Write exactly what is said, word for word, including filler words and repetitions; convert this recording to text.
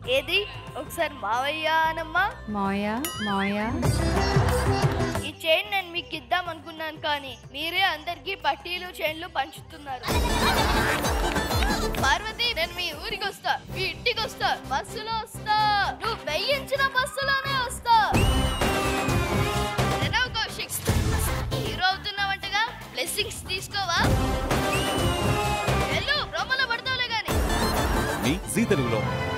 ఏది ఒకసారి మావయ్య అనమ్మా. మావయ్య మావయ్య. ఈ చైన్ నేను మీకు ఇద్దాం అనుకున్నాను కానీ మీరే అందరికి పట్టీలు చైన్లు పంచుతున్నారు. పార్వతి నేను మీ ఊరికి వస్తా, మీ ఇంటికి వస్తా, బస్సులో వస్తా, నువ్వు వేయించిన బస్సులోనే వస్తా. కౌశిక్ హీరో అవుతున్నావంటగా, బ్లెస్సింగ్స్ తీసుకోవా? వెళ్ళు, బ్రహ్మలో పడతావులే గాని. మీ జీ తెలుగులో